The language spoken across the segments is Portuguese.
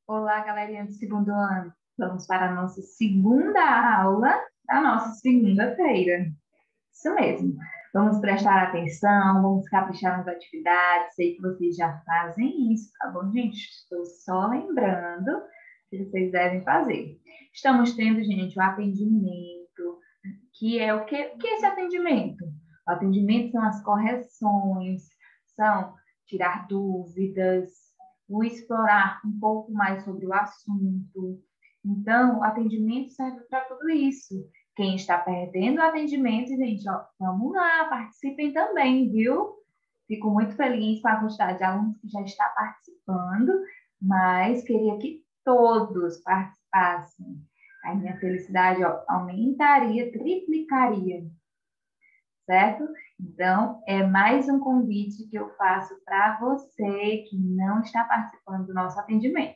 Olá, galerinha do segundo ano. Vamos para a nossa segunda aula da nossa segunda-feira. Isso mesmo. Vamos prestar atenção, vamos caprichar nas atividades. Sei que vocês já fazem isso, tá bom, gente? Estou só lembrando que vocês devem fazer. Estamos tendo, gente, o atendimento, que é o que? O que é esse atendimento? O atendimento são as correções, são tirar dúvidas, o explorar um pouco mais sobre o assunto. Então, o atendimento serve para tudo isso. Quem está perdendo o atendimento, gente, ó, vamos lá, participem também, viu? Fico muito feliz com a quantidade de alunos que já está participando, mas queria que todos participassem. Aí minha felicidade, ó, aumentaria, triplicaria, certo? Então, é mais um convite que eu faço para você que não está participando do nosso atendimento.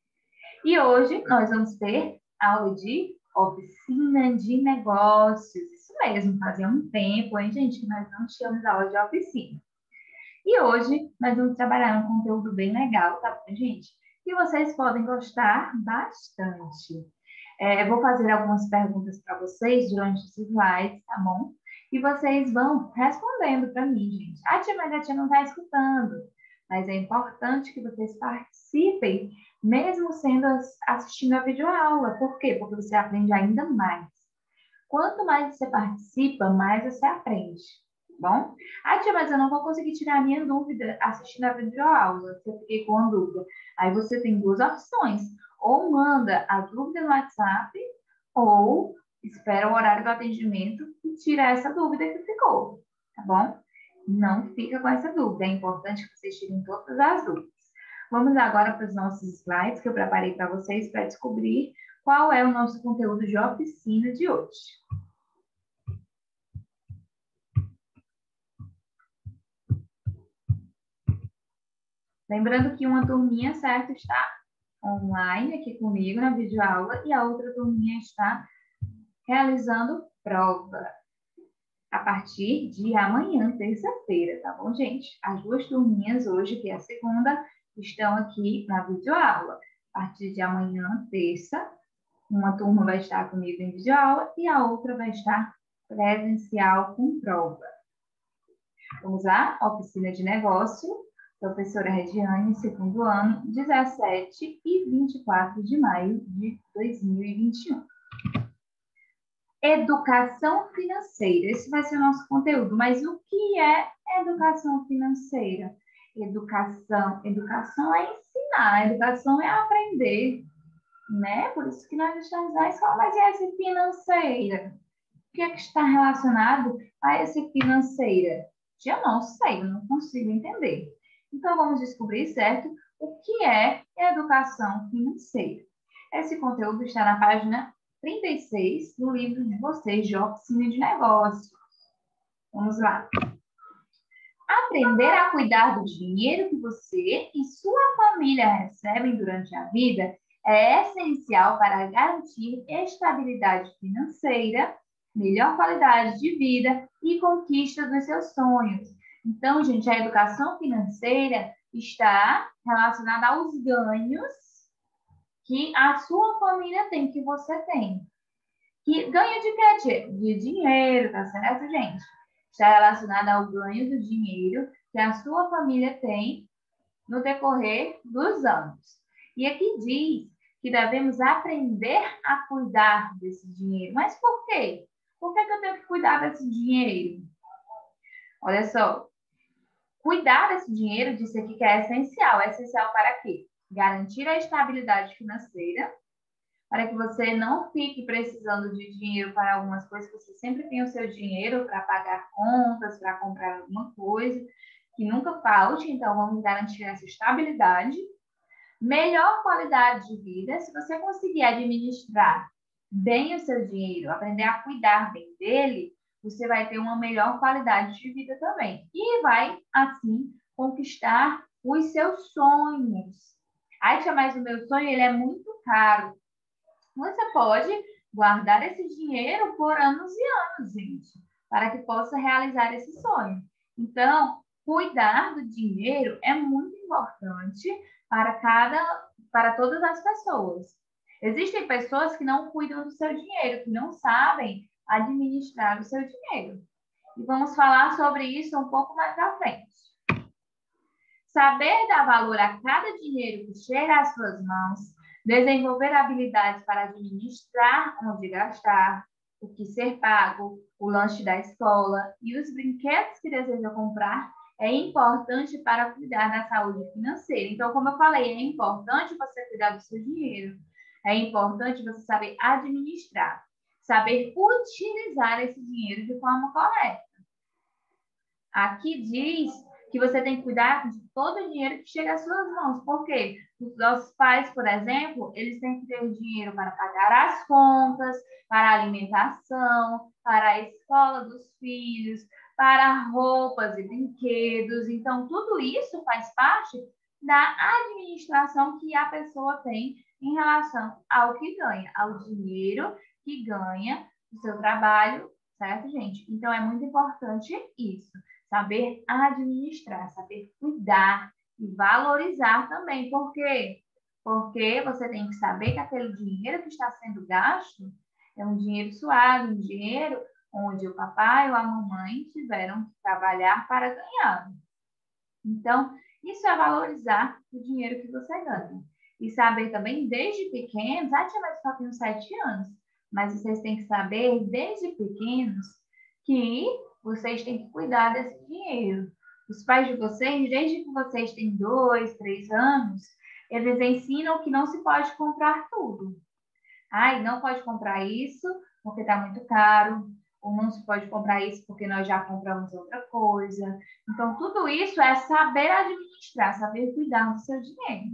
E hoje nós vamos ter aula de oficina de negócios. Isso mesmo, fazia um tempo, hein, gente, que nós não tínhamos aula de oficina. E hoje nós vamos trabalhar um conteúdo bem legal, tá bom, gente? Que vocês podem gostar bastante. Vou fazer algumas perguntas para vocês durante os slides, tá bom? E vocês vão respondendo para mim, gente. A tia, mas a tia não está escutando. Mas é importante que vocês participem, mesmo sendo assistindo a videoaula. Por quê? Porque você aprende ainda mais. Quanto mais você participa, mais você aprende, tá bom? Ah, tia, mas eu não vou conseguir tirar a minha dúvida assistindo a videoaula, se eu fiquei com a dúvida. Aí você tem duas opções. Ou manda a dúvida no WhatsApp, ou espera o horário do atendimento e tira essa dúvida que ficou, tá bom? Não fica com essa dúvida. É importante que vocês tirem todas as dúvidas. Vamos agora para os nossos slides que eu preparei para vocês para descobrir qual é o nosso conteúdo de oficina de hoje. Lembrando que uma turminha, certo, está online aqui comigo na videoaula e a outra turminha está realizando prova a partir de amanhã, terça-feira, tá bom, gente? As duas turminhas hoje, que é a segunda, estão aqui na videoaula. A partir de amanhã, terça, uma turma vai estar comigo em videoaula e a outra vai estar presencial com prova. Vamos lá? Oficina de negócio, professora Regiane, segundo ano, 17 e 24 de maio de 2021. Educação financeira, esse vai ser o nosso conteúdo, mas o que é educação financeira? Educação é ensinar, educação é aprender, né? Por isso que nós estamos na escola, mas e essa financeira? O que é que está relacionado a essa financeira? Eu não sei, eu não consigo entender. Então, vamos descobrir, certo, o que é educação financeira. Esse conteúdo está na página 36 do livro de vocês de Oficina de Negócios. Vamos lá. Aprender a cuidar do dinheiro que você e sua família recebem durante a vida é essencial para garantir estabilidade financeira, melhor qualidade de vida e conquista dos seus sonhos. Então, gente, a educação financeira está relacionada aos ganhos que a sua família tem, que você tem. Que ganho de quê? De dinheiro, tá certo, gente? Está relacionada ao ganho do dinheiro que a sua família tem no decorrer dos anos. E aqui diz que devemos aprender a cuidar desse dinheiro. Mas por quê? Por que eu tenho que cuidar desse dinheiro? Olha só, cuidar desse dinheiro, disse aqui que é essencial. É essencial para quê? Garantir a estabilidade financeira, para que você não fique precisando de dinheiro para algumas coisas, você sempre tem o seu dinheiro para pagar contas, para comprar alguma coisa, que nunca falte, então vamos garantir essa estabilidade. Melhor qualidade de vida, se você conseguir administrar bem o seu dinheiro, aprender a cuidar bem dele, você vai ter uma melhor qualidade de vida também. E vai, assim, conquistar os seus sonhos. Ai, tia, mas o meu sonho ele é muito caro. Você pode guardar esse dinheiro por anos e anos, gente, para que possa realizar esse sonho. Então, cuidar do dinheiro é muito importante para cada para todas as pessoas. Existem pessoas que não cuidam do seu dinheiro, que não sabem administrar o seu dinheiro. E vamos falar sobre isso um pouco mais à frente. Saber dar valor a cada dinheiro que chega às suas mãos, desenvolver habilidades para administrar onde gastar, o que ser pago, o lanche da escola e os brinquedos que deseja comprar é importante para cuidar da saúde financeira. Então, como eu falei, é importante você cuidar do seu dinheiro. É importante você saber administrar, saber utilizar esse dinheiro de forma correta. Aqui diz que você tem que cuidar de todo o dinheiro que chega às suas mãos. Por quê? Os nossos pais, por exemplo, eles têm que ter dinheiro para pagar as contas, para a alimentação, para a escola dos filhos, para roupas e brinquedos. Então, tudo isso faz parte da administração que a pessoa tem em relação ao que ganha, ao dinheiro que ganha do seu trabalho, certo, gente? Então, é muito importante isso. Saber administrar, saber cuidar e valorizar também. Por quê? Porque você tem que saber que aquele dinheiro que está sendo gasto é um dinheiro suado, um dinheiro onde o papai ou a mamãe tiveram que trabalhar para ganhar. Então, isso é valorizar o dinheiro que você ganha. E saber também, desde pequenos, tia, mas só tenho 7 anos, mas vocês têm que saber, desde pequenos, que vocês têm que cuidar desse dinheiro. Os pais de vocês, desde que vocês têm 2, 3 anos, eles ensinam que não se pode comprar tudo. Ai, não pode comprar isso porque está muito caro, ou não se pode comprar isso porque nós já compramos outra coisa. Então, tudo isso é saber administrar, saber cuidar do seu dinheiro.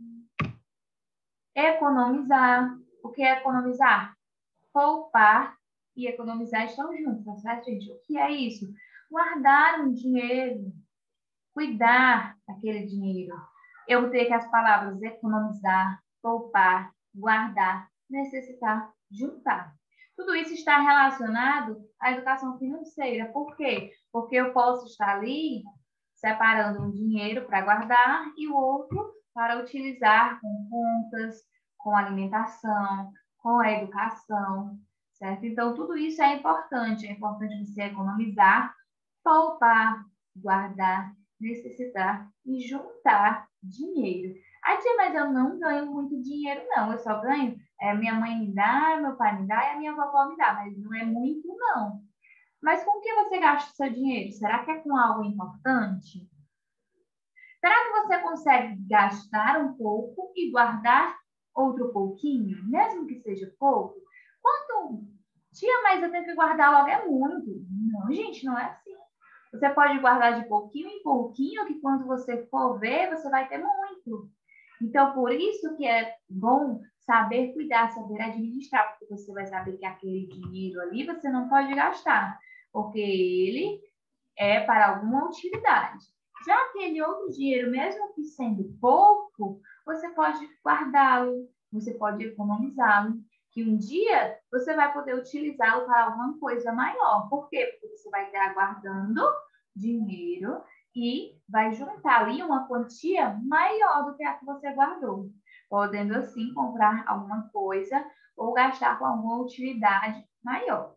Economizar. O que é economizar? Poupar e economizar estão juntos, tá certo, gente? O que é isso? Guardar um dinheiro, cuidar daquele dinheiro. Eu vou ter que as palavras economizar, poupar, guardar, necessitar, juntar. Tudo isso está relacionado à educação financeira. Por quê? Porque eu posso estar ali separando um dinheiro para guardar e o outro para utilizar com contas, com alimentação, com a educação, certo? Então, tudo isso é importante. É importante você economizar, poupar, guardar, necessitar e juntar dinheiro. Tia, mas eu não ganho muito dinheiro, não. Eu só ganho, minha mãe me dá, meu pai me dá e a minha vovó me dá, mas não é muito, não. Mas com o que você gasta o seu dinheiro? Será que é com algo importante? Será que você consegue gastar um pouco e guardar outro pouquinho, mesmo que seja pouco? Quanto? Tia, mas eu tenho que guardar logo é muito. Não, gente, não é assim. Você pode guardar de pouquinho em pouquinho, que quando você for ver, você vai ter muito. Então, por isso que é bom saber cuidar, saber administrar, porque você vai saber que aquele dinheiro ali você não pode gastar, porque ele é para alguma utilidade. Já aquele outro dinheiro, mesmo que sendo pouco, você pode guardá-lo, você pode economizá-lo, que um dia você vai poder utilizá-lo para alguma coisa maior. Por quê? Porque você vai estar guardando dinheiro e vai juntar ali uma quantia maior do que a que você guardou, podendo assim comprar alguma coisa ou gastar com alguma utilidade maior.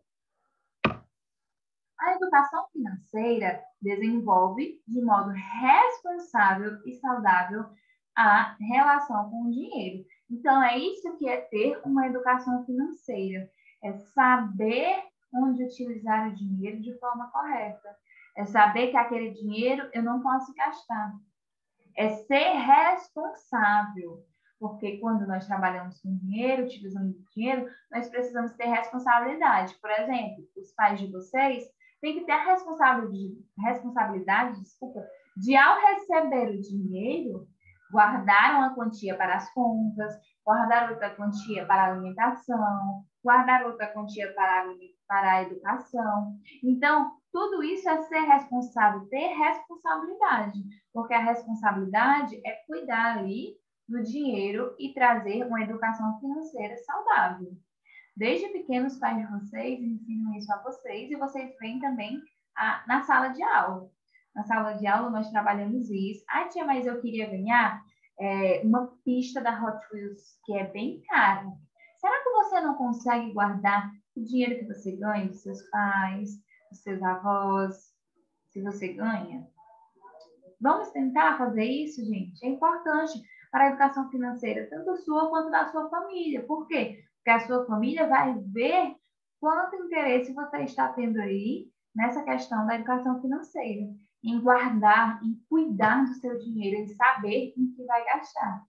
A educação financeira desenvolve de modo responsável e saudável a relação com o dinheiro. Então, é isso que é ter uma educação financeira. É saber onde utilizar o dinheiro de forma correta. É saber que aquele dinheiro eu não posso gastar. É ser responsável. Porque quando nós trabalhamos com dinheiro, utilizando dinheiro, nós precisamos ter responsabilidade. Por exemplo, os pais de vocês têm que ter a responsabilidade, de ao receber o dinheiro, guardar uma quantia para as contas, guardar outra quantia para a alimentação, guardar outra quantia para a educação. Então, tudo isso é ser responsável, ter responsabilidade, porque a responsabilidade é cuidar ali do dinheiro e trazer uma educação financeira saudável. Desde pequenos, os pais de vocês ensinam isso a vocês e vocês veem também na sala de aula. Na sala de aula nós trabalhamos isso. Tia, mas eu queria ganhar uma pista da Hot Wheels que é bem cara. Será que você não consegue guardar o dinheiro que você ganha dos seus pais, dos seus avós, se você ganha? Vamos tentar fazer isso, gente? É importante para a educação financeira, tanto sua quanto da sua família. Por quê? Porque a sua família vai ver quanto interesse você está tendo aí nessa questão da educação financeira, em guardar, em cuidar do seu dinheiro, em saber em que vai gastar.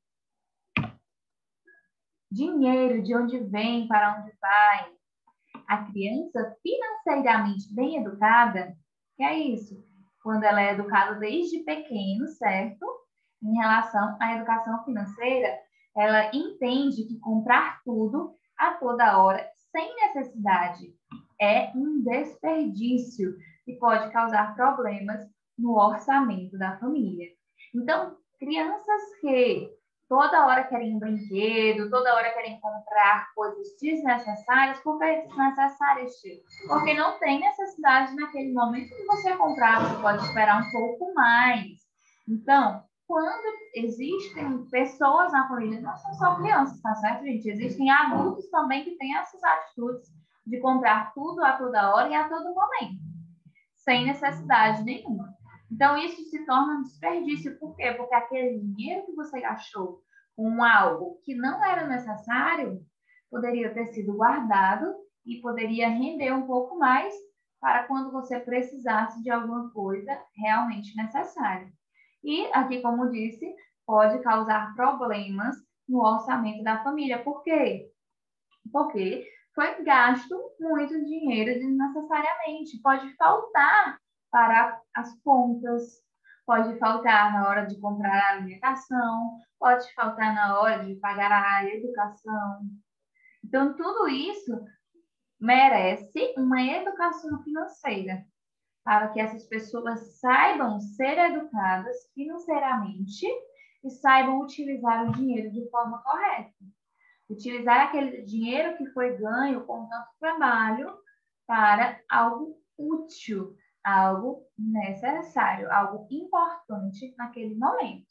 Dinheiro, de onde vem, para onde vai. A criança financeiramente bem educada, que é isso? Quando ela é educada desde pequeno, certo? Em relação à educação financeira, ela entende que comprar tudo a toda hora, sem necessidade, é um desperdício e pode causar problemas no orçamento da família. Então, crianças que toda hora querem um brinquedo, toda hora querem comprar coisas desnecessárias. Por que desnecessárias, tio? Porque não tem necessidade naquele momento que você comprar, você pode esperar um pouco mais. Então, quando existem pessoas na família, não são só crianças, tá certo, gente? Existem adultos também que têm essas atitudes de comprar tudo a toda hora e a todo momento, sem necessidade nenhuma. Então, isso se torna um desperdício. Por quê? Porque aquele dinheiro que você gastou com algo que não era necessário poderia ter sido guardado e poderia render um pouco mais para quando você precisasse de alguma coisa realmente necessária. E aqui, como disse, pode causar problemas no orçamento da família. Por quê? Porque foi gasto muito dinheiro desnecessariamente. Pode faltar para as contas, pode faltar na hora de comprar a alimentação, pode faltar na hora de pagar a educação. Então, tudo isso merece uma educação financeira, para que essas pessoas saibam ser educadas financeiramente e saibam utilizar o dinheiro de forma correta. Utilizar aquele dinheiro que foi ganho com tanto trabalho para algo útil, algo necessário, algo importante naquele momento.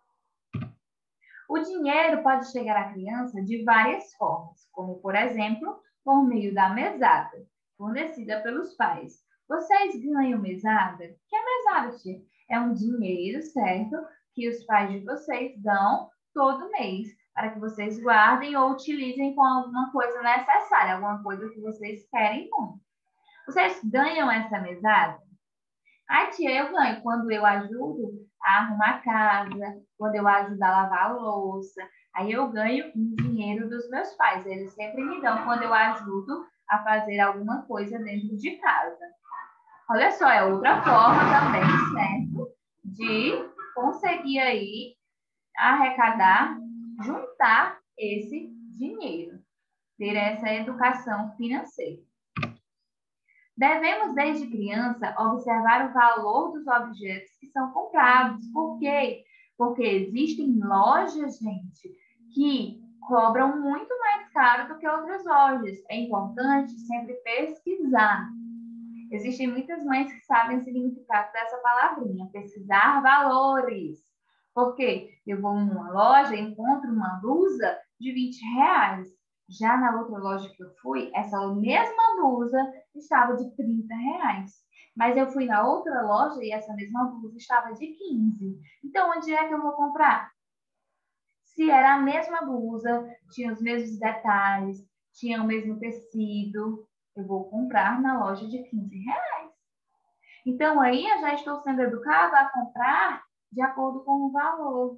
O dinheiro pode chegar à criança de várias formas, como, por exemplo, por meio da mesada, fornecida pelos pais. Vocês ganham mesada? O que é mesada, tia? É um dinheiro, certo? Que os pais de vocês dão todo mês para que vocês guardem ou utilizem com alguma coisa necessária, alguma coisa que vocês querem muito. Vocês ganham essa mesada? Ai, tia, eu ganho quando eu ajudo a arrumar a casa, quando eu ajudo a lavar a louça. Aí eu ganho um dinheiro dos meus pais. Eles sempre me dão quando eu ajudo a fazer alguma coisa dentro de casa. Olha só, é outra forma também, certo? De conseguir aí arrecadar, juntar esse dinheiro, ter essa educação financeira. Devemos, desde criança, observar o valor dos objetos que são comprados. Por quê? Porque existem lojas, gente, que cobram muito mais caro do que outras lojas. É importante sempre pesquisar. Existem muitas mães que sabem o significado dessa palavrinha, pesquisar valores. Por quê? Eu vou numa loja e encontro uma blusa de R$20. Já na outra loja que eu fui, essa mesma blusa estava de R$30. Mas eu fui na outra loja e essa mesma blusa estava de 15. Então, onde é que eu vou comprar? Se era a mesma blusa, tinha os mesmos detalhes, tinha o mesmo tecido, eu vou comprar na loja de R$15. Então, aí eu já estou sendo educada a comprar de acordo com o valor.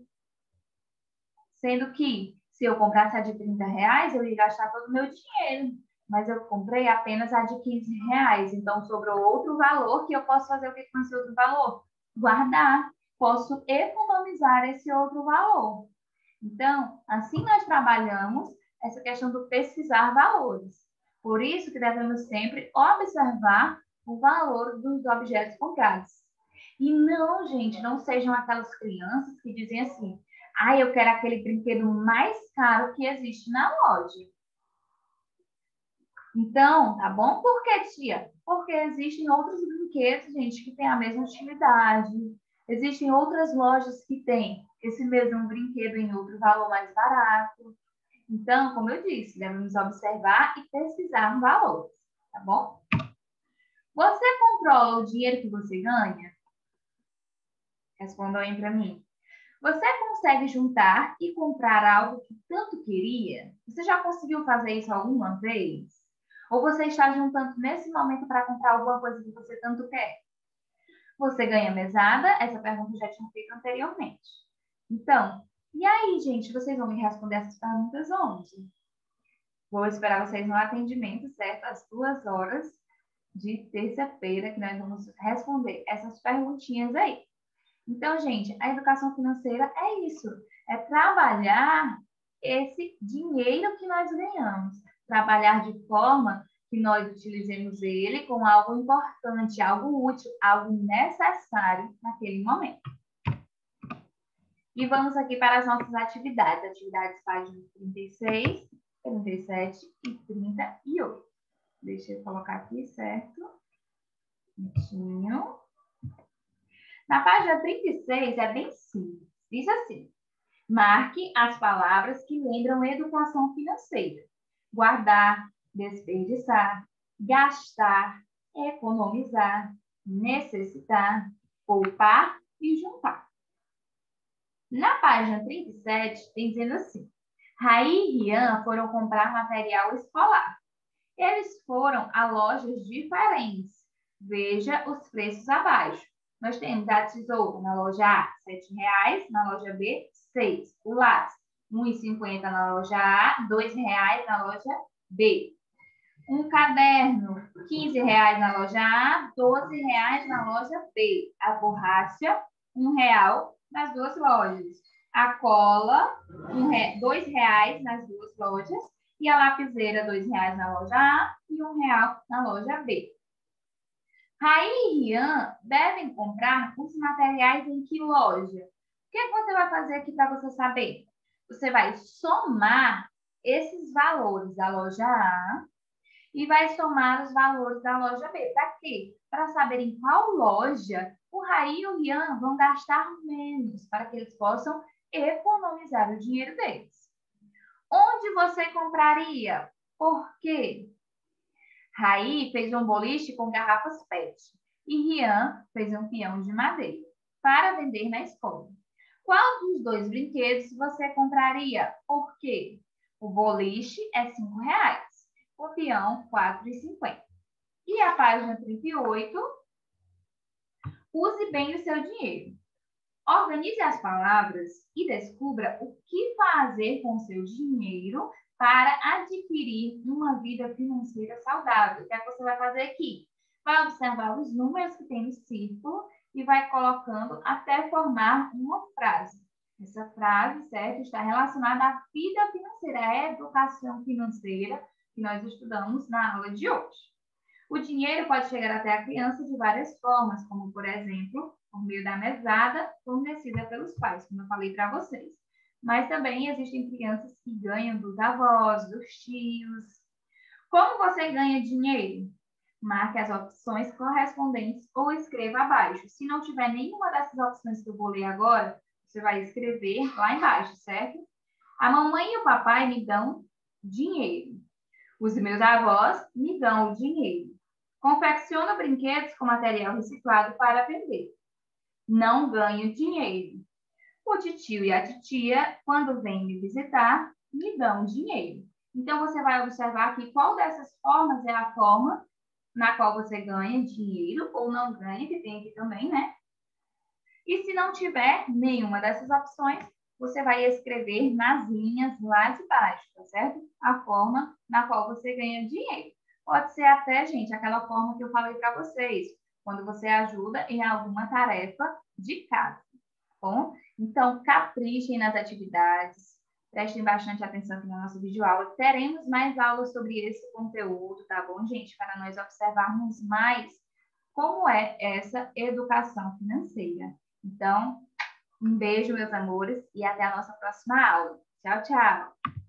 Sendo que, se eu comprasse a de R$30, eu ia gastar todo o meu dinheiro. Mas eu comprei apenas a de R$15. Então, sobrou outro valor que eu posso fazer o que com esse outro valor? Guardar. Posso economizar esse outro valor. Então, assim nós trabalhamos essa questão do pesquisar valores. Por isso que devemos sempre observar o valor dos objetos comprados. E não, gente, não sejam aquelas crianças que dizem assim, eu quero aquele brinquedo mais caro que existe na loja. Então, tá bom? Por que, tia? Porque existem outros brinquedos, gente, que têm a mesma utilidade. Existem outras lojas que têm esse mesmo brinquedo em outro valor mais barato. Então, como eu disse, devemos observar e pesquisar valores, tá bom? Você controla o dinheiro que você ganha? Respondam aí para mim. Você consegue juntar e comprar algo que tanto queria? Você já conseguiu fazer isso alguma vez? Ou você está juntando nesse momento para comprar alguma coisa que você tanto quer? Você ganha mesada? Essa pergunta eu já tinha feito anteriormente. Então, e aí, gente, vocês vão me responder essas perguntas onde? Vou esperar vocês no atendimento, certo? Às 2 horas de terça-feira, que nós vamos responder essas perguntinhas aí. Então, gente, a educação financeira é isso, é trabalhar esse dinheiro que nós ganhamos, trabalhar de forma que nós utilizemos ele com algo importante, algo útil, algo necessário naquele momento. E vamos aqui para as nossas atividades, páginas 36, 37 e 38. Deixa eu colocar aqui, certo? Minutinho. Na página 36 é bem simples. Diz assim: marque as palavras que lembram educação financeira. Guardar, desperdiçar, gastar, economizar, necessitar, poupar e juntar. Na página 37 tem dizendo assim: Raí e Rian foram comprar material escolar. Eles foram a lojas diferentes. Veja os preços abaixo. Nós temos a tesoura na loja A, R$ 7,00, na loja B, R$ 6,00. O lápis, R$ 1,50 na loja A, R$ 2,00 na loja B. Um caderno, R$ 15,00 na loja A, R$ 12,00 na loja B. A borracha, R$ 1,00 nas duas lojas. A cola, R$ 2,00 nas duas lojas. E a lapiseira, R$ 2,00 na loja A e R$ 1,00 na loja B. Raí e Rian devem comprar os materiais em que loja? O que você vai fazer aqui para você saber? Você vai somar esses valores da loja A e vai somar os valores da loja B. Para quê? Para saber em qual loja o Raí e o Rian vão gastar menos, para que eles possam economizar o dinheiro deles. Onde você compraria? Por quê? Raí fez um boliche com garrafas PET e Rian fez um peão de madeira para vender na escola. Qual dos dois brinquedos você compraria? Por quê? O boliche é R$ 5,00, o peão R$ 4,50. E a página 38, use bem o seu dinheiro. Organize as palavras e descubra o que fazer com o seu dinheiro para adquirir uma vida financeira saudável. O que é que você vai fazer aqui? Vai observar os números que tem no círculo e vai colocando até formar uma frase. Essa frase, certo, está relacionada à vida financeira, à educação financeira que nós estudamos na aula de hoje. O dinheiro pode chegar até a criança de várias formas, como, por exemplo, por meio da mesada fornecida pelos pais, como eu falei para vocês. Mas também existem crianças que ganham dos avós, dos tios. Como você ganha dinheiro? Marque as opções correspondentes ou escreva abaixo. Se não tiver nenhuma dessas opções que eu vou ler agora, você vai escrever lá embaixo, certo? A mamãe e o papai me dão dinheiro. Os meus avós me dão o dinheiro. Confecciono brinquedos com material reciclado para vender. Não ganho dinheiro. O titio e a titia, quando vêm me visitar, me dão dinheiro. Então, você vai observar aqui qual dessas formas é a forma na qual você ganha dinheiro ou não ganha, que tem aqui também, né? E se não tiver nenhuma dessas opções, você vai escrever nas linhas lá de baixo, tá certo? A forma na qual você ganha dinheiro. Pode ser até, gente, aquela forma que eu falei para vocês, quando você ajuda em alguma tarefa de casa, tá bom? Então, caprichem nas atividades, prestem bastante atenção aqui na nossa videoaula. Teremos mais aulas sobre esse conteúdo, tá bom, gente? Para nós observarmos mais como é essa educação financeira. Então, um beijo, meus amores, e até a nossa próxima aula. Tchau, tchau!